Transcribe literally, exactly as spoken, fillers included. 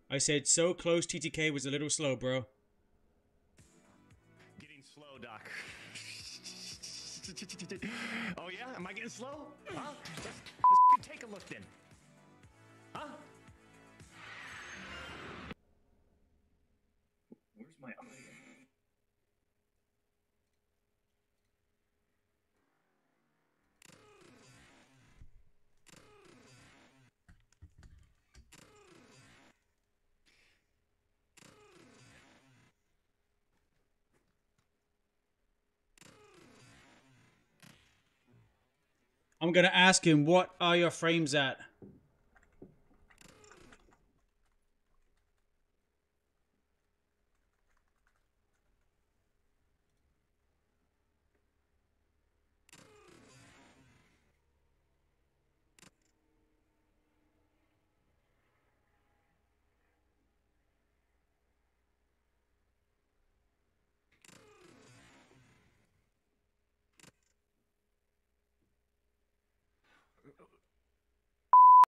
I said so close T T K was a little slow, bro. Getting slow, Doc. Oh yeah? Am I getting slow? Huh? Let's, let's take a look then. Huh? Where's my eye? I'm gonna ask him, what are your frames at?